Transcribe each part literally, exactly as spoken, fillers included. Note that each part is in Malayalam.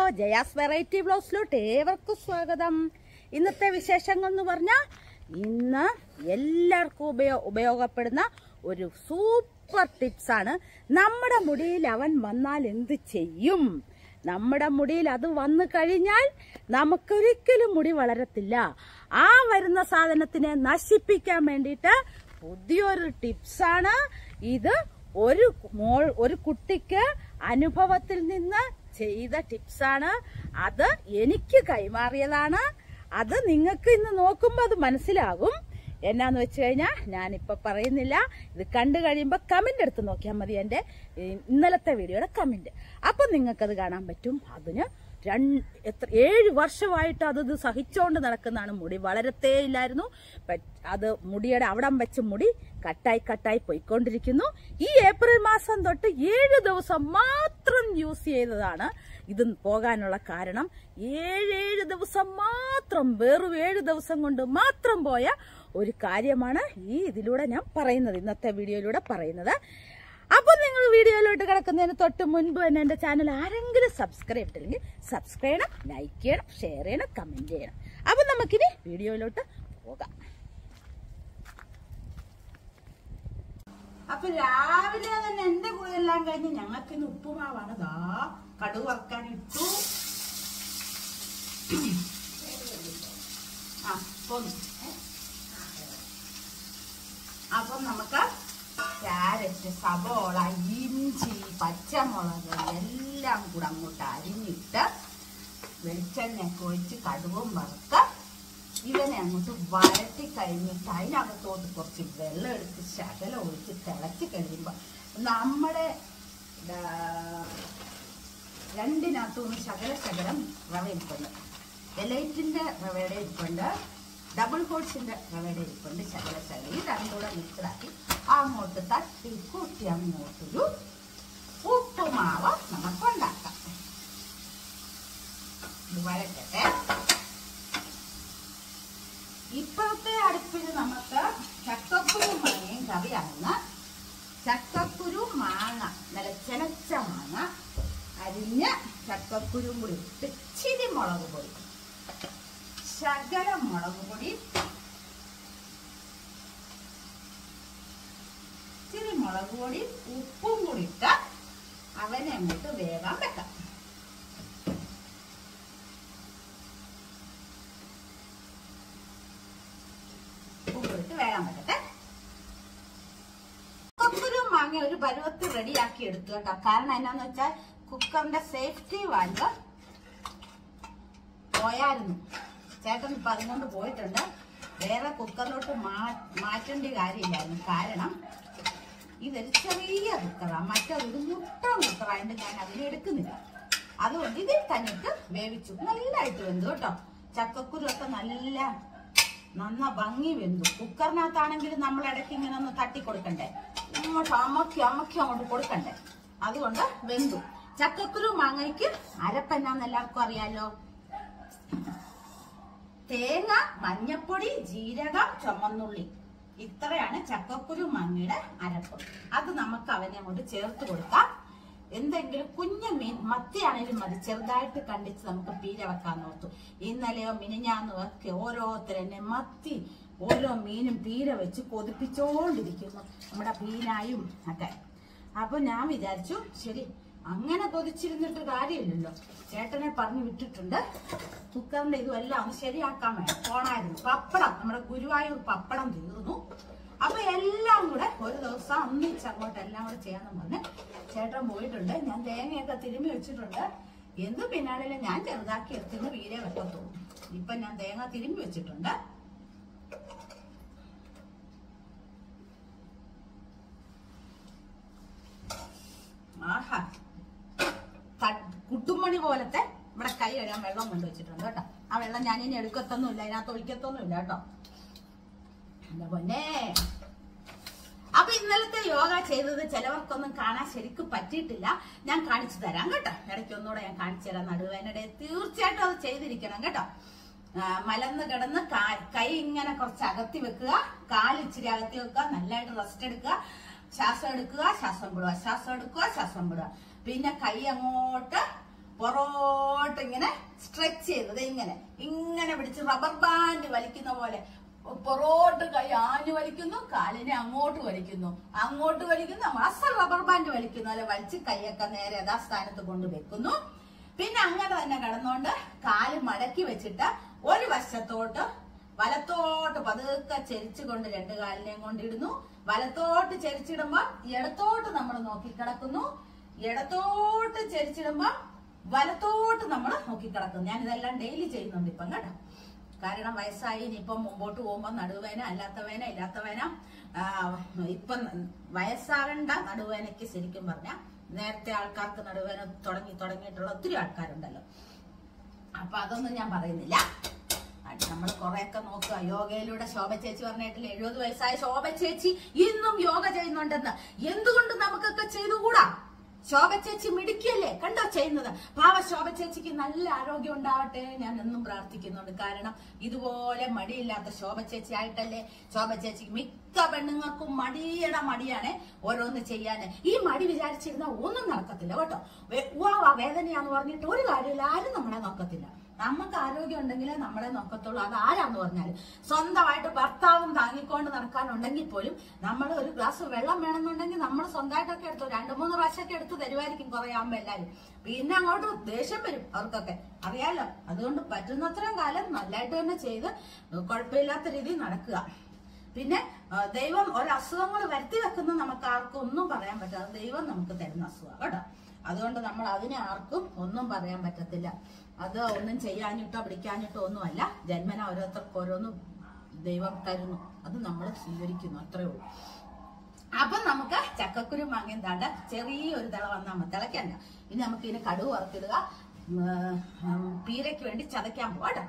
ജയാസ് വെറൈറ്റി വ്ലോഗ്സിലോട്ട് ഏവർക്കും സ്വാഗതം. ഇന്നത്തെ വിശേഷങ്ങൾ എന്ന് പറഞ്ഞാൽ ഇന്ന് എല്ലാവർക്കും ഉപയോ ഉപയോഗപ്പെടുന്ന ഒരു സൂപ്പർ ടിപ്സ് ആണ്. നമ്മുടെ മുടിയിൽ അവൻ വന്നാൽ എന്ത് ചെയ്യും? നമ്മുടെ മുടിയിൽ അത് വന്നു കഴിഞ്ഞാൽ നമുക്കൊരിക്കലും മുടി വളരത്തില്ല. ആ വരുന്ന സാധനത്തിനെ നശിപ്പിക്കാൻ വേണ്ടിയിട്ട് പുതിയൊരു ടിപ്സാണ് ഇത്. ഒരു മോൾ ഒരു കുട്ടിക്ക് അനുഭവത്തിൽ നിന്ന് ചെയ്ത ടിപ്സാണ്. അത് എനിക്ക് കൈമാറിയതാണ്. അത് നിങ്ങൾക്ക് ഇന്ന് നോക്കുമ്പോൾ അത് മനസ്സിലാകും. എന്നാന്ന് വെച്ച് കഴിഞ്ഞാൽ ഞാനിപ്പോൾ പറയുന്നില്ല. ഇത് കണ്ടു കഴിയുമ്പോൾ കമന്റ് എടുത്ത് നോക്കിയാൽ മതി. എൻ്റെ ഇന്നലത്തെ വീഡിയോയുടെ കമന്റ്. അപ്പം നിങ്ങൾക്കത് കാണാൻ പറ്റും. അതിന് രണ്ട് എത്ര ഏഴ് വർഷമായിട്ട് അത് ഇത് സഹിച്ചുകൊണ്ട് നടക്കുന്നതാണ്. മുടി വളരത്തേ ഇല്ലായിരുന്നു. അത് മുടിയുടെ അവിടം വെച്ച് മുടി കട്ടായി കട്ടായി പോയിക്കൊണ്ടിരിക്കുന്നു. ഈ ഏപ്രിൽ മാസം തൊട്ട് ഏഴ് ദിവസം മാത്രം യൂസ് ചെയ്തതാണ് ഇത് പോകാനുള്ള കാരണം. ഏഴേഴ് ദിവസം മാത്രം, വെറും ഏഴ് ദിവസം കൊണ്ട് മാത്രം പോയ ഒരു കാര്യമാണ് ഈ ഇതിലൂടെ ഞാൻ പറയുന്നത്, ഇന്നത്തെ വീഡിയോയിലൂടെ പറയുന്നത്. അപ്പൊ നിങ്ങൾ വീഡിയോയിലോട്ട് കിടക്കുന്നതിന് തൊട്ട് മുൻപ് തന്നെ എന്റെ ചാനൽ ആരെങ്കിലും സബ്സ്ക്രൈബ് ചെയ്തില്ലെങ്കിൽ സബ്സ്ക്രൈബ് ചെയ്യണം, ലൈക്ക് ചെയ്യണം, ഷെയർ ചെയ്യണം, കമന്റ് ചെയ്യണം. അപ്പൊ നമുക്കിനി വീഡിയോയിലോട്ട് പോകാം. അപ്പൊ രാവിലെ തന്നെ എന്റെ കുളിയെല്ലാം കഴിഞ്ഞ് ഞങ്ങൾക്ക് ഇന്ന് ഉപ്പുമാവാണ്. ദാ കടുക് വറുക്കാൻ ഇട്ടു. ആ പോന്നു. അപ്പൊ നമുക്ക് ക്യാരറ്റ്, സവോള, ഇഞ്ചി, പച്ചമുളക് എല്ലാം കൂടെ അങ്ങോട്ട് അരിഞ്ഞിട്ട് വെളിച്ചെണ്ണയൊക്കെ ഒഴിച്ച് കടുകും വറുത്ത് ഇവനെ അങ്ങോട്ട് വരട്ടി കഴിഞ്ഞിട്ട് അതിനകത്തോട്ട് കുറച്ച് വെള്ളം എടുത്ത് ശകലം ഒഴിച്ച് തിളച്ച് കഴിയുമ്പോൾ നമ്മുടെ രണ്ടിനകത്തുനിന്ന് ശകല ശകലം റവ ഇരിപ്പുണ്ട്. എലൈറ്റിന്റെ റവയുടെ ഇരിപ്പുണ്ട്, ഡബിൾ ഹോട്ട്സിന്റെ റവയുടെ ഇരിപ്പുണ്ട്. ശകല ശകല ഈ രണ്ടുകൂടെ മിക്സാക്കി അങ്ങോട്ട് തട്ടി കൂട്ടി അങ്ങോട്ടൊരു ഉപ്പുമാവ് നമുക്ക് ഉണ്ടാക്കാം. ഇത് വരട്ടെ. ഇപ്പോഴത്തെ അടുപ്പിൽ നമുക്ക് ചക്കക്കുരു മാങ്ങയും കറിയാകുന്ന ചക്കക്കുരു മാങ്ങ, നല്ല ചെനച്ച മാങ്ങ അരിഞ്ഞ ചക്കക്കുരും കൂടി ഇട്ട് ഇച്ചിരി മുളക് പൊടി, ശകലം മുളക് പൊടി, ഇച്ചിരി മുളക് പൊടി, ഉപ്പും കൂടി ഇട്ട് അവനെ അങ്ങോട്ട് വേഗം വെക്കാം. ഉപ്പിട്ട് വേഗം വെക്കട്ടെ. ചക്കക്കുരു മാങ്ങ ഒരു പരുവത്തിൽ റെഡിയാക്കി എടുത്തു കേട്ടോ. കാരണം എന്നാന്ന് വെച്ചാൽ കുക്കറിന്റെ സേഫ്റ്റി വാൽവ് പോയായിരുന്നു. ചേട്ടൻ ഇപ്പൊ അതുകൊണ്ട് പോയിട്ടുണ്ട്. വേറെ കുക്കറിലോട്ട് മാറ്റേണ്ട കാര്യമില്ലായിരുന്നു. കാരണം ഇതൊരു ചെറിയ കുക്കറാണ്, മറ്റൊരു മുട്ട കുക്കറായിട്ട് ഞാൻ അതിനെ എടുക്കുന്നില്ല. അതുകൊണ്ട് ഇതിൽ തന്നിട്ട് വേവിച്ചു. നല്ലതായിട്ട് വെന്തു കേട്ടോ. ചക്കക്കുരു ഒക്കെ നല്ല നന്ന ഭംഗി വെന്തു. കുക്കറിനകത്താണെങ്കിൽ നമ്മൾ ഇടയ്ക്ക് ഇങ്ങനെ ഒന്ന് തട്ടി കൊടുക്കണ്ടേ, ഇങ്ങോട്ട് അമക്കി അമക്കി അങ്ങോട്ട് കൊടുക്കണ്ടേ. അതുകൊണ്ട് വെന്തു. ചക്കക്കുരു മാങ്ങയ്ക്ക് അരപ്പെന്നാന്ന് എല്ലാവർക്കും അറിയാലോ. തേങ്ങ, മഞ്ഞപ്പൊടി, ജീരകം, ചുമന്നുള്ളി, ഇത്രയാണ് ചക്കക്കുരു മാങ്ങയുടെ അരപ്പ്. അത് നമുക്ക് അവനെ അങ്ങോട്ട് ചേർത്ത് കൊടുക്കാം. എന്തെങ്കിലും കുഞ്ഞു മീൻ, മത്തിയാണേലും മതി, ചെറുതായിട്ട് കണ്ടിച്ച് നമുക്ക് പീര വെക്കാൻ നോർത്തു. ഇന്നലെയോ മിനിഞ്ഞാന്നോ ഒക്കെ ഓരോരുത്തരെന്നെ മത്തി ഓരോ മീനും പീര വെച്ച് കൊതിപ്പിച്ചോണ്ടിരിക്കുന്നു, നമ്മുടെ പീനായും ഒക്കെ. അപ്പൊ ഞാൻ വിചാരിച്ചു ശരി, അങ്ങനെ കൊതിച്ചിരുന്നിട്ട് കാര്യമില്ലല്ലോ. ചേട്ടനെ പറഞ്ഞു വിട്ടിട്ടുണ്ട്. കുക്കറിന്റെ ഇതുമെല്ലാം ഒന്ന് ശരിയാക്കാൻ വേണം. പോണായിരുന്നു. പപ്പടം, നമ്മുടെ ഗുരുവായൂർ പപ്പടം തീർന്നു. അപ്പൊ എല്ലാം കൂടെ ഒരു ദിവസം ഒന്നിച്ച് അങ്ങോട്ട് എല്ലാം കൂടെ ചെയ്യാന്ന് പറഞ്ഞ് ചേട്ടൻ പോയിട്ടുണ്ട്. ഞാൻ തേങ്ങയൊക്കെ തിരുമ്മി വെച്ചിട്ടുണ്ട്. എന്ത് പിന്നാണെങ്കിലും ഞാൻ ചെറുതാക്കി എടുത്തുനിന്ന് വീരെ വെക്കത്തുള്ളൂ. ഇപ്പൊ ഞാൻ തേങ്ങ തിരുമ്മി വെച്ചിട്ടുണ്ട്. ആഹാ, കുട്ടുമണി പോലത്തെ ഇവിടെ കൈ കഴുകാൻ വെള്ളം കൊണ്ടുവച്ചിട്ടുണ്ട് കേട്ടോ. ആ വെള്ളം ഞാൻ ഇനി എടുക്കത്തൊന്നുമില്ല, അതിനകത്ത് ഒഴിക്കത്തൊന്നുമില്ല കേട്ടോ. പൊന്നേ. അപ്പൊ ഇന്നലത്തെ യോഗ ചെയ്തത് ചിലവർക്കൊന്നും കാണാൻ ശരിക്കും പറ്റിയിട്ടില്ല. ഞാൻ കാണിച്ചു തരാം കേട്ടോ. ഇടയ്ക്ക് ഒന്നുകൂടെ ഞാൻ കാണിച്ചു തരാം. നടുവേനയുടെ തീർച്ചയായിട്ടും അത് ചെയ്തിരിക്കണം കേട്ടോ. മലന്ന് കിടന്ന് കൈ ഇങ്ങനെ കുറച്ച് അകത്തി വെക്കുക, കാല് ഇച്ചിരി അകത്തി വെക്കുക, നല്ലതായിട്ട് റെസ്റ്റ് എടുക്കുക, ശ്വാസം എടുക്കുക, ശ്വാസം വിടുക, ശ്വാസം എടുക്കുക, ശ്വാസം വിടുക. പിന്നെ കൈ അങ്ങോട്ട് പുറോട്ട് ഇങ്ങോട്ട് ഇങ്ങനെ സ്ട്രെച്ച് ചെയ്തത് ഇങ്ങനെ ഇങ്ങനെ പിടിച്ച് റബ്ബർ ബാൻഡ് വലിക്കുന്ന പോലെ പുറോട്ട് കൈ ആഞ്ഞു വലിക്കുന്നു, കാലിനെ അങ്ങോട്ട് വലിക്കുന്നു, അങ്ങോട്ട് വലിക്കുന്നു, അസൽ റബ്ബർ ബാൻഡ് വലിക്കുന്നു അല്ലെ വലിച്ച് കൈയൊക്കെ നേരെ യഥാസ്ഥാനത്ത് കൊണ്ട് വെക്കുന്നു. പിന്നെ അങ്ങനെ തന്നെ കിടന്നുകൊണ്ട് കാല് മടക്കി വെച്ചിട്ട് ഒരു വശത്തോട്ട് വലത്തോട്ട് പതുക്കെ ചെരിച്ചുകൊണ്ട് രണ്ട് കാലിനെയും കൊണ്ടിടുന്നു. വലത്തോട്ട് ചെരിച്ചിടുമ്പോ ഇടത്തോട്ട് നമ്മൾ നോക്കിക്കിടക്കുന്നു, ഇടത്തോട്ട് ചെരിച്ചിടുമ്പോ വലത്തോട്ട് നമ്മൾ നോക്കിക്കിടക്കുന്നു. ഞാൻ ഇതെല്ലാം ഡെയിലി ചെയ്യുന്നുണ്ട് ഇപ്പം കേട്ടോ. കാരണം വയസ്സായി ഇനിയിപ്പം മുമ്പോട്ട് പോകുമ്പോ നടുവേന അല്ലാത്തവേന ഇല്ലാത്തവേന ഇപ്പം വയസ്സാകണ്ട നടുവേനയ്ക്ക് ശരിക്കും പറഞ്ഞ നേരത്തെ ആൾക്കാർക്ക് നടുവേന തുടങ്ങി തുടങ്ങിയിട്ടുള്ള ഒത്തിരി ആൾക്കാരുണ്ടല്ലോ. അപ്പൊ അതൊന്നും ഞാൻ പറയുന്നില്ല. നമ്മൾ കുറെയൊക്കെ നോക്കുക. യോഗയിലൂടെ ശോഭ ചേച്ചി പറഞ്ഞിട്ടില്ല, എഴുപത് വയസ്സായ ശോഭ ചേച്ചി ഇന്നും യോഗ ചെയ്യുന്നുണ്ടെന്ന്. എന്തുകൊണ്ട് നമുക്കൊക്കെ ചെയ്തുകൂടാ? ശോഭ ചേച്ചി മിടുക്കിയല്ലേ, കണ്ടോ ചെയ്യുന്നത്. പാവ ശോഭ ചേച്ചിക്ക് നല്ല ആരോഗ്യം ഉണ്ടാവട്ടെ ഞാൻ എന്നും പ്രാർത്ഥിക്കുന്നുണ്ട്. കാരണം ഇതുപോലെ മടിയില്ലാത്ത ശോഭ ചേച്ചി ആയിട്ടല്ലേ ശോഭ ചേച്ചിക്ക് മിക്ക പെണ്ണുങ്ങൾക്കും മടിയുടെ മടിയാണ് ഓരോന്ന് ചെയ്യാന്. ഈ മടി വിചാരിച്ചിരുന്ന ഒന്നും നടക്കത്തില്ല കേട്ടോ. വാ വേദനയാന്ന് പറഞ്ഞിട്ട് ഒരു കാര്യമില്ല, ആരും നമ്മളെ നോക്കത്തില്ല. നമുക്ക് ആരോഗ്യം ഉണ്ടെങ്കിലേ നമ്മളെ നോക്കത്തുള്ളൂ. അത് ആരാന്ന് പറഞ്ഞാലും സ്വന്തമായിട്ട് ഭർത്താവും താങ്ങിക്കൊണ്ട് നടക്കാനുണ്ടെങ്കിൽ പോലും നമ്മൾ ഒരു ഗ്ലാസ് വെള്ളം വേണമെന്നുണ്ടെങ്കിൽ നമ്മൾ സ്വന്തമായിട്ടൊക്കെ എടുത്തു രണ്ടു മൂന്ന് പ്രാവശ്യമൊക്കെ എടുത്ത് തരുമായിരിക്കും കുറെ ആകുമ്പോ എല്ലാരും. പിന്നെ അങ്ങോട്ട് ദേഷ്യം വരും അവർക്കൊക്കെ, അറിയാലോ. അതുകൊണ്ട് പറ്റുന്നത്രയും കാലം നല്ലതായിട്ട് തന്നെ ചെയ്ത് കുഴപ്പമില്ലാത്ത രീതിയിൽ നടക്കുക. പിന്നെ ദൈവം ഒരസുഖങ്ങൾ വരുത്തി വെക്കുന്ന നമുക്ക് ആർക്കും ഒന്നും പറയാൻ പറ്റാതെ ദൈവം നമുക്ക് തരുന്ന അസുഖം കേട്ടോ. അതുകൊണ്ട് നമ്മൾ അതിനെ ആർക്കും ഒന്നും പറയാൻ പറ്റത്തില്ല. അത് ഒന്നും ചെയ്യാനിട്ടോ പിടിക്കാനിട്ടോ ഒന്നുമല്ല. ജന്മന ഓരോരുത്തർക്ക് ഓരോന്നും ദൈവം തരുന്നു, അത് നമ്മൾ സ്വീകരിക്കുന്നു, അത്രേ ഉള്ളൂ. അപ്പൊ നമുക്ക് ചക്കക്കുരു മാങ്ങയും താണ്ട ചെറിയൊരു തിള വന്നാൽ മതി, തിളക്കണ്ട. ഇനി നമുക്ക് ഇതിന് കടുവ് വറുത്തിടുക, പീരയ്ക്ക് വേണ്ടി ചതയ്ക്കാൻ പോവാട്ടോ.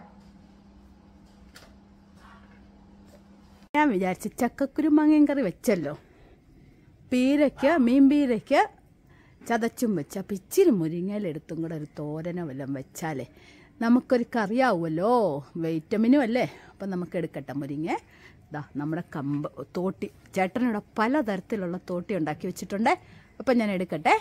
ഞാൻ വിചാരിച്ചു ചക്കക്കുരു മാങ്ങയും കറി വെച്ചല്ലോ, പീരയ്ക്ക് മീൻ പീരയ്ക്ക് ചതച്ചും വെച്ച അപ്പം ഇച്ചിരി മുരിങ്ങയിലെടുത്തും കൂടെ ഒരു തോരനോ വല്ലതും വെച്ചാലേ നമുക്കൊരു കറിയാവുമല്ലോ. വൈറ്റമിനും അല്ലേ. അപ്പം നമുക്ക് എടുക്കട്ടെ മുരിങ്ങ. ഇതാ നമ്മുടെ കമ്പ് തോട്ടി, ചേട്ടനിവിടെ പലതരത്തിലുള്ള തോട്ടി ഉണ്ടാക്കി വെച്ചിട്ടുണ്ട്. അപ്പം ഞാൻ എടുക്കട്ടെ.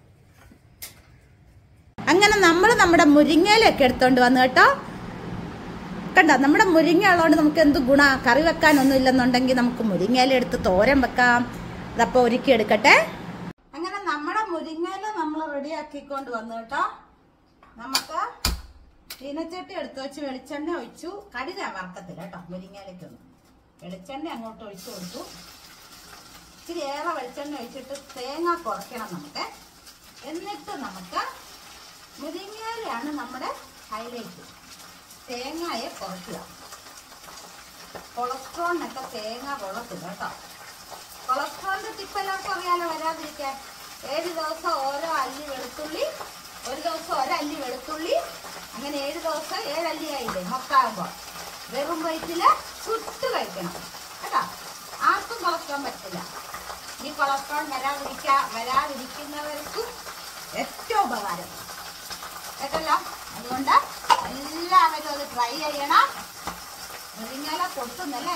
അങ്ങനെ നമ്മൾ നമ്മുടെ മുരിങ്ങയിലൊക്കെ എടുത്തോണ്ട് വന്നു കേട്ടോ. കണ്ടോ, നമ്മുടെ മുരിങ്ങ ഉള്ളതുകൊണ്ട് നമുക്ക് എന്ത് ഗുണ. കറി വെക്കാനൊന്നും ഇല്ലെന്നുണ്ടെങ്കിൽ നമുക്ക് മുരിങ്ങയില എടുത്ത് തോരൻ വെക്കാം. അതപ്പോൾ ഒരുക്കി എടുക്കട്ടെ. അങ്ങനെ നമ്മുടെ മുരിങ്ങയില നമ്മൾ റെഡിയാക്കിക്കൊണ്ട് വന്നു കേട്ടോ. നമുക്ക് ചീനച്ചട്ടി എടുത്ത് വെച്ച് വെളിച്ചെണ്ണ ഒഴിച്ചു. കടുക് വറക്കത്തില്ല കേട്ടോ മുരിങ്ങയിലേക്കൊന്നും. വെളിച്ചെണ്ണ അങ്ങോട്ട് ഒഴിച്ചു കൊടുത്തു. ഇച്ചിരി ഏറെ വെളിച്ചെണ്ണ ഒഴിച്ചിട്ട് തേങ്ങ കുറയ്ക്കണം നമുക്ക്. എന്നിട്ട് നമുക്ക് മുരിങ്ങയിലാണ് നമ്മുടെ ഹൈലൈറ്റ്. തേങ്ങയെ കുറയ്ക്കുക. കൊളസ്ട്രോളിനൊക്കെ തേങ്ങ കൊള്ളത്തില്ല കേട്ടോ. കൊളസ്ട്രോളിന്റെ ടിപ്പ് എല്ലാവർക്കും അറിയാലോ, വരാതിരിക്കാൻ. ഏഴ് ദിവസം ഓരോ അല്ലി വെളുത്തുള്ളി, ഒരു ദിവസം ഒരല്ലി വെളുത്തുള്ളി, അങ്ങനെ ഏഴ് ദിവസം ഏഴല്ലി ആയില്ലേ മൊത്താകുമ്പോൾ. വെറും വയറ്റില് ചുട്ട് കഴിക്കണം കേട്ടോ. ആർക്കും കൊളസ്ട്രോൾ പറ്റില്ല. ഈ കൊളസ്ട്രോൾ വരാതിരിക്കാ വരാതിരിക്കുന്നവർക്കും ഏറ്റവും ഉപകാരം കേട്ടല്ലോ. അതുകൊണ്ട് എല്ലാവരും അത് ട്രൈ ചെയ്യണം. മുരിങ്ങയില പൊട്ടുന്നല്ലേ.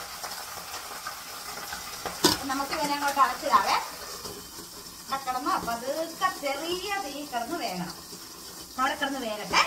നമുക്ക് ഇതിനെ അങ്ങോട്ട് അടച്ചിടാവേ. കിടന്ന് അപ്പൊ അതൊക്കെ ചെറിയ തീ കിടന്ന് വേകണം. അവിടെ കിടന്ന് വേകട്ടെ.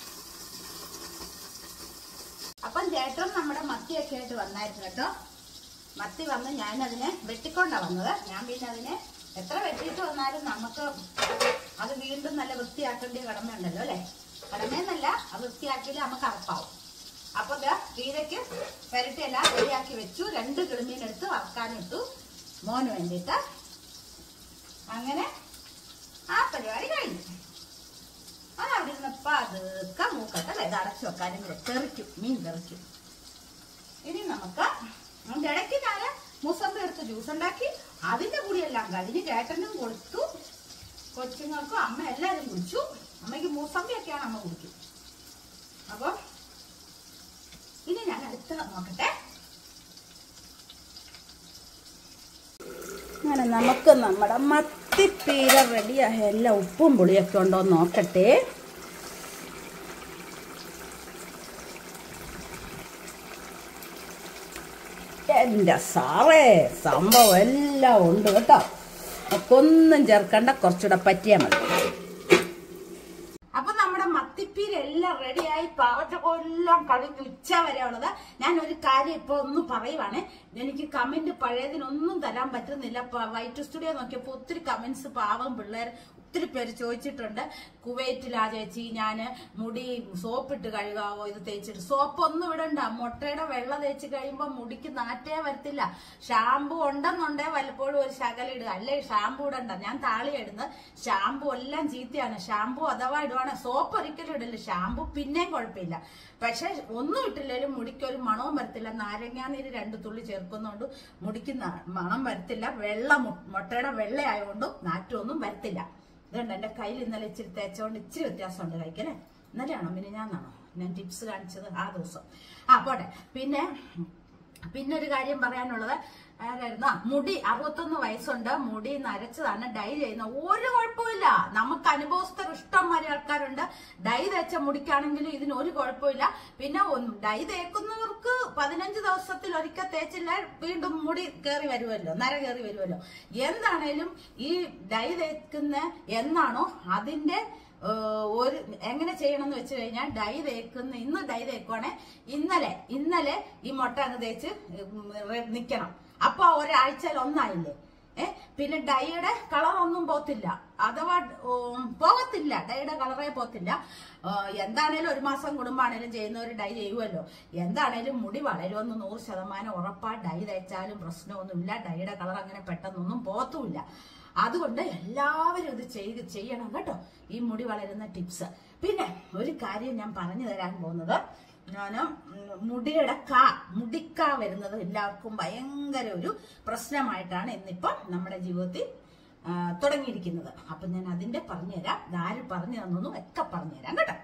അപ്പം ചേട്ടൻ നമ്മുടെ മത്തിയൊക്കെ ആയിട്ട് വന്നായിരുന്നു കേട്ടോ. മത്തി വന്ന് ഞാനതിനെ വെട്ടിക്കൊണ്ടാ വന്നത്. ഞാൻ പിന്നെ അതിനെ എത്ര വെട്ടിയിട്ട് വന്നാലും നമുക്ക് അത് വീണ്ടും നല്ല വൃത്തിയാക്കേണ്ട കടമയുണ്ടല്ലോ അല്ലെ. കടമയെന്നല്ല, അത് വൃത്തിയാക്കിയാൽ നമുക്ക് അറപ്പാവും. അപ്പൊ തീരയ്ക്ക് പെരട്ടിയെല്ലാം റെഡിയാക്കി വെച്ചു. രണ്ട് കിളിമീനെടുത്ത് വറക്കാനിട്ടു മോന് വേണ്ടിയിട്ട്. അങ്ങനെ ആ പരിപാടി കഴിഞ്ഞു. അത് അവിടെ ഇരുന്നപ്പോ അതൊക്കെ മൂക്കട്ടെ. ഇത് അടച്ചു വെക്കാനും കൂടെ തെറിക്കും, മീൻ തെറിക്കും. ഇനി നമുക്ക് അതിന്റെ ഇടയ്ക്ക് ഞാൻ മൂസമ്പി എടുത്ത് ജ്യൂസ് ഉണ്ടാക്കി. അതിന്റെ കൂടിയെല്ലാം കഴിഞ്ഞ് ചേട്ടനും കൊടുത്തു, കൊച്ചുങ്ങൾക്കും അമ്മ എല്ലാവരും കുടിച്ചു. അമ്മയ്ക്ക് മൂസമ്പിയൊക്കെയാണ് അമ്മ കുടിക്കും. അപ്പൊ ഇനി ഞാൻ അടുത്ത നോക്കട്ടെ. അങ്ങനെ നമുക്ക് നമ്മുടെ മത്തിപ്പീര റെഡിയായ എല്ലാം ഉപ്പും പുളിയൊക്കെ ഉണ്ടോ നോക്കട്ടെ. എൻ്റെ സാറേ, സംഭവം എല്ലാം ഉണ്ട് കേട്ടോ. നമുക്കൊന്നും ചേർക്കണ്ട, കുറച്ചുകൂടെ പറ്റിയാൽ മതി. അപ്പൊ നമ്മുടെ മത്തി കത്തിപ്പീരെല്ലാം റെഡിയായി പാവച്ചെല്ലാം കഴിഞ്ഞ് ഉച്ച വരെ ഉള്ളത്. ഞാൻ ഒരു കാര്യം ഇപ്പൊ ഒന്ന് പറയുവാണ്. എനിക്ക് കമന്റ് പഴയതിനൊന്നും തരാൻ പറ്റുന്നില്ല. വൈറ്റ് സ്റ്റുഡിയോ നോക്കിയപ്പോ ഒത്തിരി കമന്റ്സ് പാവം പിള്ളേർ ഒത്തിരി പേര് ചോദിച്ചിട്ടുണ്ട്. കുവൈറ്റിലാ ചേച്ചി ഞാന് മുടി സോപ്പിട്ട് കഴുകാവോ, ഇത് തേച്ചിട്ട്? സോപ്പ് ഒന്നും ഇടണ്ട. മുട്ടയുടെ വെള്ള തേച്ച് കഴിയുമ്പോ മുടിക്ക് നാറ്റേ വരത്തില്ല. ഷാമ്പു ഉണ്ടെന്നുണ്ടേ വല്ലപ്പോഴും ഒരു ശകലം ഇടുക, അല്ലേ ഷാമ്പു ഇടണ്ട. ഞാൻ താളി ഇടുന്നത് ഷാമ്പു എല്ലാം ചീത്തയാണ്. ഷാമ്പു അഥവാ ഇടുവാണ്, സോപ്പ് ഒരിക്കലും ഇടില്ല. ഷാമ്പു പിന്നെയും കുഴപ്പമില്ല. പക്ഷെ ഒന്നും ഇട്ടില്ലേലും മുടിക്ക് ഒരു മണവും വരത്തില്ല. നാരങ്ങാനീര് രണ്ടു തുള്ളി ചേർക്കുന്നോണ്ട് മുടിക്ക് മണം വരത്തില്ല. വെള്ള മുട്ടയുടെ വെള്ളയായതുകൊണ്ടും നാറ്റമൊന്നും വരത്തില്ല. ഇതുണ്ട് എന്റെ കയ്യിൽ ഇന്നലെ ഇച്ചിരി തേച്ചോണ്ട് ഇച്ചിരി വ്യത്യാസമുണ്ട് കൈക്കല്ലേ. ഇന്നലെയാണോ പിന്നെ ഞാനാണോ ഞാൻ ടിപ്സ് കാണിച്ചത് ആ ദിവസം? ആ പോട്ടെ. പിന്നെ പിന്നെ ഒരു കാര്യം പറയാനുള്ളത് ആരായിരുന്നു? മുടി അറുപത്തൊന്ന് വയസ്സുണ്ട്, മുടി നരച്ചതാണ്, ഡൈ ചെയ്യുന്ന ഒരു കുഴപ്പമില്ല. നമുക്ക് അനുഭവസ്ഥർ ഇഷ്ടംമാതിരി ആൾക്കാരുണ്ട്. ഡൈ തേച്ച മുടിക്കാണെങ്കിലും ഇതിന് ഒരു കുഴപ്പമില്ല. പിന്നെ ഡൈ തേക്കുന്നവർക്ക് പതിനഞ്ച് ദിവസത്തിൽ ഒരിക്കൽ തേച്ചില്ല വീണ്ടും മുടി കയറി വരുമല്ലോ, നര കയറി വരുമല്ലോ. എന്താണേലും ഈ ഡൈ തേക്കുന്ന എന്നാണോ അതിന്റെ ഒരു എങ്ങനെ ചെയ്യണം എന്ന് വെച്ച് കഴിഞ്ഞാൽ, ഡൈ തേക്കുന്ന ഇന്ന് ഡൈ തേക്കുവാണെ ഇന്നലെ ഇന്നലെ ഈ മുട്ട അങ്ങ് തേച്ച് നിക്കണം. അപ്പൊ ഒരാഴ്ചയിൽ ഒന്നായില്ലേ. ഏഹ് പിന്നെ ഡൈയുടെ കളർ ഒന്നും പോത്തില്ല, അഥവാ പോകത്തില്ല, ഡൈയുടെ കളറേ പോത്തില്ല. എന്താണേലും ഒരു മാസം കുടുംബാണേലും ചെയ്യുന്നവർ ഡൈ ചെയ്യുമല്ലോ. എന്താണേലും മുടി വളരുമെന്ന് നൂറ് ശതമാനം ഉറപ്പാ. ഡൈ തേച്ചാലും പ്രശ്നമൊന്നുമില്ല. ഡൈയുടെ കളർ അങ്ങനെ പെട്ടെന്നൊന്നും പോത്തുമില്ല. അതുകൊണ്ട് എല്ലാവരും ഇത് ചെയ്ത് ചെയ്യണം കേട്ടോ, ഈ മുടി വളരുന്ന ടിപ്സ്. പിന്നെ ഒരു കാര്യം ഞാൻ പറഞ്ഞു തരാൻ പോകുന്നത്, ഞാൻ മുടിയുടെ കാ മുടിക്കാ വരുന്നത് എല്ലാവർക്കും ഭയങ്കര ഒരു പ്രശ്നമായിട്ടാണ് ഇന്നിപ്പം നമ്മുടെ ജീവിതത്തിൽ തുടങ്ങിയിരിക്കുന്നത്. അപ്പൊ ഞാൻ അതിന്റെ പറഞ്ഞുതരാം. ആര് പറഞ്ഞു തന്നൊന്നും ഒക്കെ പറഞ്ഞുതരാം കേട്ടോ.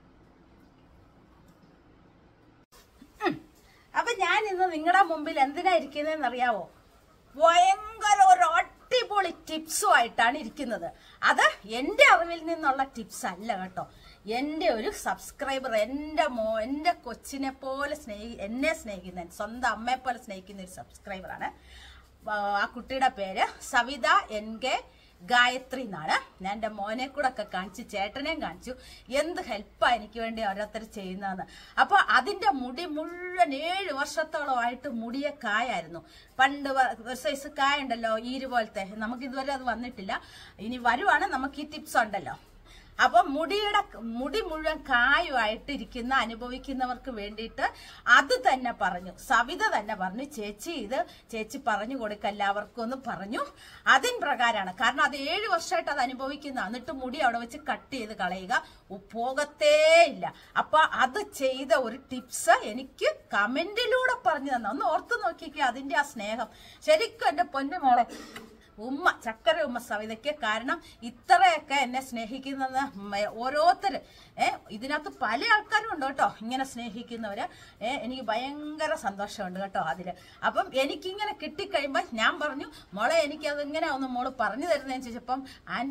അപ്പൊ ഞാൻ ഇന്ന് നിങ്ങളുടെ മുമ്പിൽ എന്തിനാ ഇരിക്കുന്നതെന്ന് അറിയാവോ? ഭയങ്കര ഒരു അടിപൊളി ടിപ്സുമായിട്ടാണ് ഇരിക്കുന്നത്. അത് എന്റെ അറിവിൽ നിന്നുള്ള ടിപ്സ് അല്ല കേട്ടോ. എന്റെ ഒരു സബ്സ്ക്രൈബർ, എന്റെ മോ എന്റെ കൊച്ചിനെ പോലെ സ്നേഹി എന്നെ സ്നേഹിക്കുന്ന, സ്വന്തം അമ്മയെ പോലെ സ്നേഹിക്കുന്ന ഒരു സബ്സ്ക്രൈബറാണ്. ആ കുട്ടിയുടെ പേര് സവിത എൻ കെ ഗായത്രി എന്നാണ്. ഞാൻ എൻ്റെ മോനെ കൂടെ ഒക്കെ കാണിച്ചു, ചേട്ടനെയും കാണിച്ചു എന്ത് ഹെൽപ്പാ എനിക്ക് വേണ്ടി ഓരോരുത്തർ ചെയ്യുന്നതെന്ന്. അപ്പൊ അതിന്റെ മുടി മുഴുവൻ ഏഴ് വർഷത്തോളമായിട്ട് മുടിയെ കായായിരുന്നു. പണ്ട് ഒരു സൈസ് കായ ഉണ്ടല്ലോ, ഈര് പോലത്തെ, നമുക്ക് ഇതുവരെ അത് വന്നിട്ടില്ല. ഇനി വരുവാണ്, നമുക്ക് ഈ ടിപ്സ് ഉണ്ടല്ലോ. അപ്പൊ മുടിയുടെ മുടി മുഴുവൻ കായുമായിട്ട് ഇരിക്കുന്ന അനുഭവിക്കുന്നവർക്ക് വേണ്ടിയിട്ട് അത് തന്നെ പറഞ്ഞു, സവിത തന്നെ പറഞ്ഞു, ചേച്ചി ഇത് ചേച്ചി പറഞ്ഞു കൊടുക്ക എല്ലാവർക്കും എന്ന് പറഞ്ഞു. അതിൻ പ്രകാരമാണ്. കാരണം അത് ഏഴു വർഷമായിട്ട് അത് അനുഭവിക്കുന്ന, എന്നിട്ട് മുടി അവിടെ വെച്ച് കട്ട് ചെയ്ത് കളയുക, പോകത്തേ ഇല്ല. അപ്പൊ അത് ചെയ്ത ഒരു ടിപ്സ് എനിക്ക് കമന്റിലൂടെ പറഞ്ഞു തന്നെ. ഒന്ന് ഓർത്തു നോക്കിക്കുക അതിന്റെ ആ സ്നേഹം. ശരിക്കും എന്റെ പൊന്നു മോളെ ഉമ്മ, ചക്കര ഉമ്മ സവിതയ്ക്ക്. കാരണം ഇത്രയൊക്കെ എന്നെ സ്നേഹിക്കുന്നത് ഓരോരുത്തര് ഏഹ് ഇതിനകത്ത് പല ആൾക്കാരും ഉണ്ട് കേട്ടോ ഇങ്ങനെ സ്നേഹിക്കുന്നവര്. ഏഹ് എനിക്ക് ഭയങ്കര സന്തോഷമുണ്ട് കേട്ടോ അതില്. അപ്പം എനിക്കിങ്ങനെ കിട്ടിക്കഴിയുമ്പോ ഞാൻ പറഞ്ഞു, മോളെ എനിക്ക് അതിങ്ങനെ ഒന്ന് മോള് പറഞ്ഞു തരുന്നതെന്ന് ചോദിച്ചപ്പം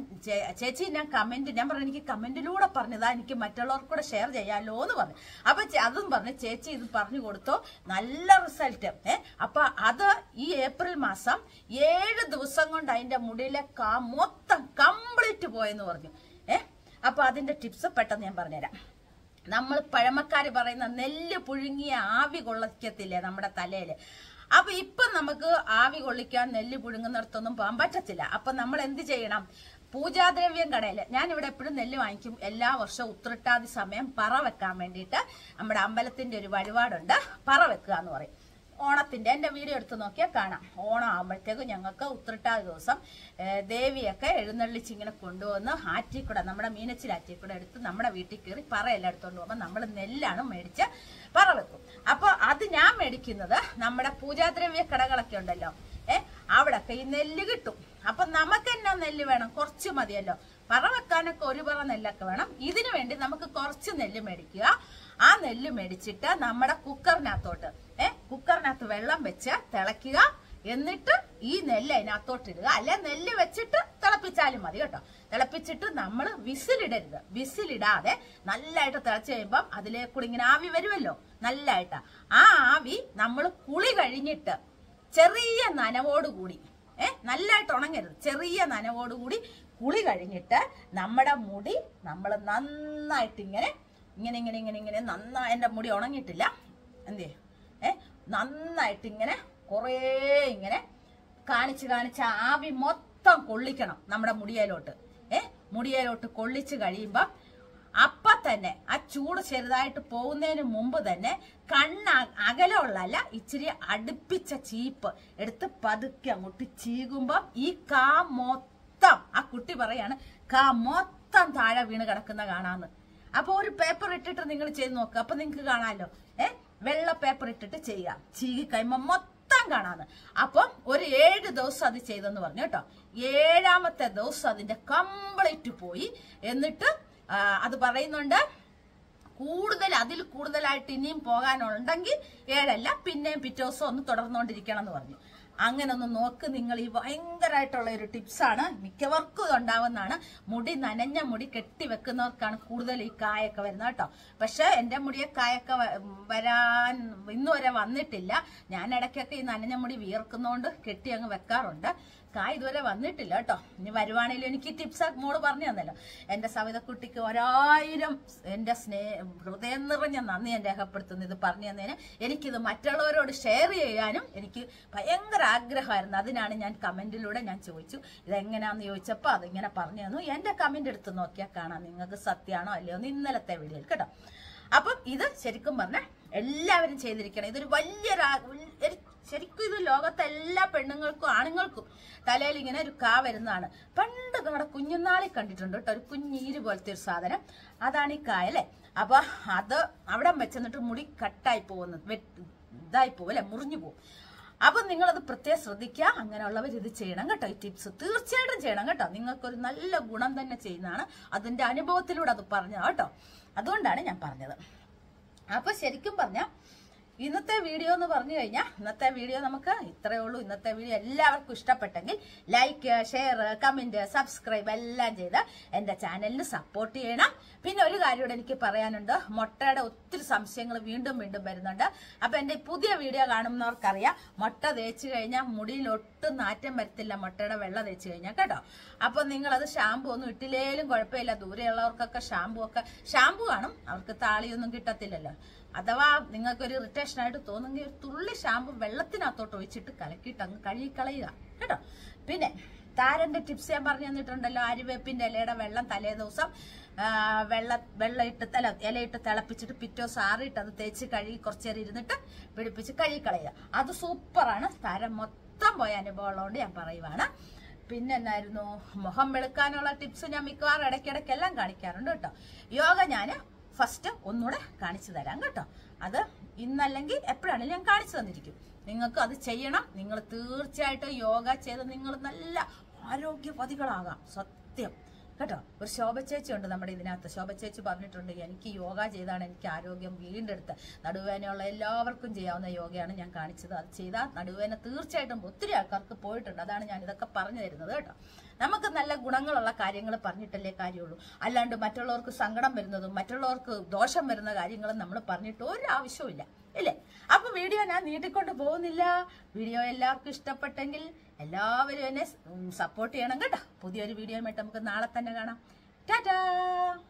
ചേച്ചി ഞാൻ കമന്റ് ഞാൻ പറഞ്ഞു എനിക്ക് കമന്റിലൂടെ പറഞ്ഞതാ, എനിക്ക് മറ്റുള്ളവർക്കൂടെ ഷെയർ ചെയ്യാമല്ലോ എന്ന് പറഞ്ഞു. അപ്പൊ അതും പറഞ്ഞു, ചേച്ചി ഇത് പറഞ്ഞു കൊടുത്തോ, നല്ല റിസൾട്ട്. ഏഹ് അപ്പൊ അത് ഈ ഏപ്രിൽ മാസം ഏഴ് ദിവസം കൊണ്ട് അതിന്റെ മുടിയിലെ കാ മൊത്തം കംപ്ലീറ്റ് പോയെന്ന് പറഞ്ഞു. ഏഹ് അപ്പൊ അതിന്റെ ടിപ്സ് പെട്ടെന്ന് ഞാൻ പറഞ്ഞുതരാം. നമ്മൾ പഴമക്കാര് പറയുന്ന നെല്ല് പുഴുങ്ങിയ ആവി കൊള്ളിക്കത്തില്ലേ നമ്മുടെ തലയില്. അപ്പൊ ഇപ്പൊ നമുക്ക് ആവി കൊള്ളിക്കാൻ നെല്ല് പുഴുങ്ങുന്നിടത്തൊന്നും പോകാൻ പറ്റത്തില്ല. അപ്പൊ നമ്മൾ എന്ത് ചെയ്യണം? പൂജാദ്രവ്യം കടയില് ഞാൻ ഇവിടെ എപ്പോഴും നെല്ല് വാങ്ങിക്കും. എല്ലാ വർഷവും ഉത്രട്ടാതി സമയം പറ വെക്കാൻ വേണ്ടിയിട്ട് നമ്മുടെ അമ്പലത്തിന്റെ ഒരു വഴിപാടുണ്ട്, പറ വെക്കുക എന്ന് പറയും. ഓണത്തിന്റെ എന്റെ വീഡിയോ എടുത്ത് നോക്കിയാൽ കാണാം. ഓണം ആകുമ്പോഴത്തേക്കും ഞങ്ങൾക്ക് ഉത്രട്ടാതി ദിവസം ദേവിയൊക്കെ എഴുന്നള്ളിച്ചിങ്ങനെ കൊണ്ടുവന്ന് ആറ്റിക്കൂടെ, നമ്മുടെ മീനച്ചിൽ ആറ്റിക്കൂടെ എടുത്ത് നമ്മുടെ വീട്ടിൽ കയറി പറയെല്ലാം എടുത്തുകൊണ്ട് പോകുമ്പോൾ നമ്മൾ നെല്ലാണ് മേടിച്ച് പറ വെക്കും. അപ്പൊ അത് ഞാൻ മേടിക്കുന്നത് നമ്മുടെ പൂജാദ്രവ്യ കടകളൊക്കെ ഉണ്ടല്ലോ, ഏഹ് അവിടൊക്കെ ഈ നെല്ല് കിട്ടും. അപ്പൊ നമുക്ക് എന്നാ നെല്ല് വേണം? കുറച്ച് മതിയല്ലോ. പറ വെക്കാനൊക്കെ ഒരു പറ നെല്ലൊക്കെ വേണം. ഇതിനു വേണ്ടി നമുക്ക് കുറച്ച് നെല്ല് മേടിക്കുക. ആ നെല്ല് മേടിച്ചിട്ട് നമ്മുടെ കുക്കറിനകത്തോട്ട് ഏഹ് കുക്കറിനകത്ത് വെള്ളം വെച്ച് തിളയ്ക്കുക. എന്നിട്ട് ഈ നെല്ല് അതിനകത്തോട്ടിടുക. അല്ലെ നെല്ല് വെച്ചിട്ട് തിളപ്പിച്ചാലും മതി കേട്ടോ. തിളപ്പിച്ചിട്ട് നമ്മൾ വിസിലിടരുത്. വിസിലിടാതെ നല്ലതായിട്ട് തിളച്ച് കഴിയുമ്പം അതിലേക്കൂടി ഇങ്ങനെ ആവി വരുമല്ലോ നല്ലതായിട്ട്. ആ ആവി നമ്മൾ കുളി കഴിഞ്ഞിട്ട് ചെറിയ നനവോടുകൂടി ഏഹ് നല്ലതായിട്ട് ഉണങ്ങരുത്, ചെറിയ നനവോടുകൂടി കുളി കഴിഞ്ഞിട്ട് നമ്മുടെ മുടി നമ്മൾ നന്നായിട്ട് ഇങ്ങനെ ഇങ്ങനെ ഇങ്ങനെ ഇങ്ങനെ ഇങ്ങനെ നന്നായി, എൻ്റെ മുടി ഉണങ്ങിയിട്ടില്ല എന്തേ ഏ നന്നായിട്ട് ഇങ്ങനെ കുറേ ഇങ്ങനെ കാണിച്ച് കാണിച്ച് ആവി മൊത്തം കൊള്ളിക്കണം നമ്മുടെ മുടിയയിലോട്ട്. ഏ മുടിയയിലോട്ട് കൊള്ളിച്ച് കഴിയുമ്പം അപ്പൊ തന്നെ ആ ചൂട് ചെറുതായിട്ട് പോകുന്നതിന് മുമ്പ് തന്നെ കണ്ണ് അകലമുള്ളല്ല ഇച്ചിരി അടുപ്പിച്ച ചീപ്പ് എടുത്ത് പതുക്കെ അങ്ങോട്ട് ചീകുമ്പം ഈ കാ മൊത്തം, ആ കുട്ടി പറയാണ് കാ മൊത്തം താഴെ വീണ് കിടക്കുന്ന കാണാന്ന്. അപ്പൊ ഒരു പേപ്പർ ഇട്ടിട്ട് നിങ്ങൾ ചെയ്ത് നോക്കുക, അപ്പൊ നിങ്ങക്ക് കാണാമല്ലോ. ഏ വെള്ള പേപ്പർ ഇട്ടിട്ട് ചെയ്യുക, ചീകി കഴിയുമ്പോ മൊത്തം കാണാന്ന്. അപ്പം ഒരു ഏഴ് ദിവസം അത് ചെയ്തെന്ന് പറഞ്ഞു കേട്ടോ. ഏഴാമത്തെ ദിവസം അതിന്റെ കംപ്ലീറ്റ് പോയി. എന്നിട്ട് അത് പറയുന്നുണ്ട് കൂടുതൽ അതിൽ കൂടുതലായിട്ട് ഇനിയും പോകാനുണ്ടെങ്കിൽ ഏഴല്ല പിന്നെയും പിറ്റേ ദിവസം ഒന്ന് തുടർന്നുകൊണ്ടിരിക്കണം എന്ന് പറഞ്ഞു. അങ്ങനെ ഒന്ന് നോക്ക് നിങ്ങൾ. ഈ ഭയങ്കരമായിട്ടുള്ള ഒരു ടിപ്സാണ്, മിക്കവർക്കും ഇതുണ്ടാവുന്നതാണ്. മുടി നനഞ്ഞ മുടി കെട്ടി വെക്കുന്നവർക്കാണ് കൂടുതൽ ഈ കായൊക്കെ വരുന്നത് കേട്ടോ. പക്ഷെ എന്റെ മുടിയെ കായൊക്കെ വരാൻ ഇന്നു വരെ വന്നിട്ടില്ല. ഞാൻ ഇടയ്ക്കൊക്കെ ഈ നനഞ്ഞ മുടി വിയർക്കുന്നതുകൊണ്ട് കെട്ടി അങ്ങ് വെക്കാറുണ്ട്. കായ് ഇതുവരെ വന്നിട്ടില്ല കേട്ടോ. ഇനി വരുവാണെങ്കിലും എനിക്ക് ടിപ്സ് മോള് പറഞ്ഞു തന്നല്ലോ. എന്റെ സവിതക്കുട്ടിക്ക് ഒരായിരം എന്റെ സ്നേഹ ഹൃദയം നിറഞ്ഞ നന്ദി ഞാൻ രേഖപ്പെടുത്തുന്നു ഇത് പറഞ്ഞു തന്നതിന്. എനിക്കിത് മറ്റുള്ളവരോട് ഷെയർ ചെയ്യാനും എനിക്ക് ഭയങ്കര ആഗ്രഹമായിരുന്നു. അതിനാണ് ഞാൻ കമന്റിലൂടെ ഞാൻ ചോദിച്ചു ഇതെങ്ങനെയാന്ന് ചോദിച്ചപ്പോൾ അതിങ്ങനെ പറഞ്ഞു തന്നു. എന്റെ കമന്റ് എടുത്ത് നോക്കിയാൽ കാണാം നിങ്ങൾക്ക് സത്യമാണോ അല്ലയോ എന്ന് ഇന്നലത്തെ വീഡിയോയിൽ കേട്ടോ. അപ്പം ഇത് ശരിക്കും പറഞ്ഞാൽ എല്ലാവരും ചെയ്തിരിക്കണം. ഇതൊരു വലിയൊരു ശരിക്കും ഇത് ലോകത്തെ എല്ലാ പെണ്ണുങ്ങൾക്കും ആണുങ്ങൾക്കും തലയിൽ ഇങ്ങനെ ഒരു കാ വരുന്നതാണ്. പണ്ട് നമ്മുടെ കുഞ്ഞുനാളിൽ കണ്ടിട്ടുണ്ട് കേട്ടോ, ഒരു കുഞ്ഞീര് പോലത്തെ ഒരു സാധനം. അതാണ് ഈ കായ അല്ലെ. അപ്പൊ അത് അവിടെ വെച്ചെന്നിട്ട് മുടി കട്ടായി പോകുന്നത് ഇതായി പോകും അല്ലെ, മുറിഞ്ഞു പോകും. അപ്പൊ നിങ്ങളത് പ്രത്യേകം ശ്രദ്ധിക്കുക. അങ്ങനെയുള്ളവർ ഇത് ചെയ്യണം കേട്ടോ. ഈ ടിപ്സ് തീർച്ചയായിട്ടും ചെയ്യണം കേട്ടോ. നിങ്ങൾക്കൊരു നല്ല ഗുണം തന്നെ ചെയ്യുന്നതാണ്. അതിന്റെ അനുഭവത്തിലൂടെ അത് പറഞ്ഞത് കേട്ടോ. അതുകൊണ്ടാണ് ഞാൻ പറഞ്ഞത്. അപ്പൊ ശരിക്കും പറഞ്ഞ ഇന്നത്തെ വീഡിയോ എന്ന് പറഞ്ഞു കഴിഞ്ഞാൽ ഇന്നത്തെ വീഡിയോ നമുക്ക് ഇത്രയേ ഉള്ളൂ. ഇന്നത്തെ വീഡിയോ എല്ലാവർക്കും ഇഷ്ടപ്പെട്ടെങ്കിൽ ലൈക്ക്, ഷെയർ, കമന്റ്, സബ്സ്ക്രൈബ് എല്ലാം ചെയ്ത് എന്റെ ചാനലിന് സപ്പോർട്ട് ചെയ്യണം. പിന്നെ ഒരു കാര്യം കൂടെ എനിക്ക് പറയാനുണ്ട്. മുട്ടയുടെ ഒത്തിരി സംശയങ്ങൾ വീണ്ടും വീണ്ടും വരുന്നുണ്ട്. അപ്പൊ എന്റെ പുതിയ വീഡിയോ കാണുന്നവർക്കറിയാം, മുട്ട തേച്ച് കഴിഞ്ഞാൽ മുടിയിൽ ഒട്ടും നാറ്റം വരത്തില്ല മുട്ടയുടെ വെള്ളം തേച്ച് കഴിഞ്ഞാൽ കേട്ടോ. അപ്പൊ നിങ്ങളത് ഷാമ്പു ഒന്നും ഇട്ടില്ലേലും കുഴപ്പമില്ല. ദൂരെയുള്ളവർക്കൊക്കെ ഷാമ്പു ഒക്കെ ഷാമ്പു കാണും, അവർക്ക് താളിയൊന്നും കിട്ടത്തില്ലല്ലോ. അഥവാ നിങ്ങൾക്കൊരു ഇറിറ്റേഷൻ ആയിട്ട് തോന്നുമെങ്കിൽ ഒരു തുള്ളി ഷാമ്പു വെള്ളത്തിനകത്തോട്ട് ഒഴിച്ചിട്ട് കലക്കിയിട്ട് അങ്ങ് കഴുകിക്കളയുക കേട്ടോ. പിന്നെ താരന്റെ ടിപ്സ് ഞാൻ പറഞ്ഞു തന്നിട്ടുണ്ടല്ലോ. ആര്യവേപ്പിന്റെ ഇലയുടെ വെള്ളം തലേ ദിവസം വെള്ള വെള്ളം ഇട്ട് തല ഇലയിട്ട് തിളപ്പിച്ചിട്ട് പിറ്റോ സാറിയിട്ട് അത് തേച്ച് കഴുകി കുറച്ചേരം ഇരുന്നിട്ട് പിടിപ്പിച്ച് കഴുകിക്കളയുക. അത് സൂപ്പറാണ്. താരം മൊത്തം പോയ അനുഭവമുള്ളതുകൊണ്ട് ഞാൻ പറയുവാണ്. പിന്നെ എന്നായിരുന്നു, മുഖം വെളുക്കാനുള്ള ടിപ്സ് ഞാൻ മിക്കവാറും ഇടയ്ക്കിടയ്ക്കെല്ലാം കാണിക്കാറുണ്ട് കേട്ടോ. യോഗ ഞാൻ ഫസ്റ്റ് ഒന്നുകൂടെ കാണിച്ചു തരാം കേട്ടോ. അത് ഇന്നല്ലെങ്കിൽ എപ്പോഴാണെങ്കിലും ഞാൻ കാണിച്ചു തന്നിരിക്കും. നിങ്ങൾക്ക് അത് ചെയ്യണം. നിങ്ങൾ തീർച്ചയായിട്ടും യോഗ ചെയ്ത് നിങ്ങൾ നല്ല ആരോഗ്യവതികളാകാം. സത്യം കേട്ടോ. ഒരു ശോഭ ചേച്ചി ഉണ്ട് നമ്മുടെ ഇതിനകത്ത്. ശോഭ ചേച്ചി പറഞ്ഞിട്ടുണ്ട് എനിക്ക് യോഗ ചെയ്താണ് എനിക്ക് ആരോഗ്യം വീണ്ടെടുത്ത്. നടുവേനയുള്ള എല്ലാവർക്കും ചെയ്യാവുന്ന യോഗയാണ് ഞാൻ കാണിച്ചത്. അത് ചെയ്താൽ നടുവേന തീർച്ചയായിട്ടും ഒത്തിരി ആൾക്കാർക്ക് പോയിട്ടുണ്ട്. അതാണ് ഞാൻ ഇതൊക്കെ പറഞ്ഞു തരുന്നത് കേട്ടോ. നമുക്ക് നല്ല ഗുണങ്ങളുള്ള കാര്യങ്ങൾ പറഞ്ഞിട്ടല്ലേ കാര്യമുള്ളൂ. അല്ലാണ്ട് മറ്റുള്ളവർക്ക് സങ്കടം വരുന്നതും മറ്റുള്ളവർക്ക് ദോഷം വരുന്ന കാര്യങ്ങളും നമ്മൾ പറഞ്ഞിട്ട് ഒരു ആവശ്യമില്ല ഇല്ലേ. അപ്പൊ വീഡിയോ ഞാൻ നീട്ടിക്കൊണ്ട് പോകുന്നില്ല. വീഡിയോ എല്ലാവർക്കും ഇഷ്ടപ്പെട്ടെങ്കിൽ എല്ലാവരും എന്നെ സപ്പോർട്ട് ചെയ്യണം കേട്ടോ. പുതിയൊരു വീഡിയോയുമായിട്ട് നമുക്ക് നാളെ തന്നെ കാണാം. ടാറ്റാ.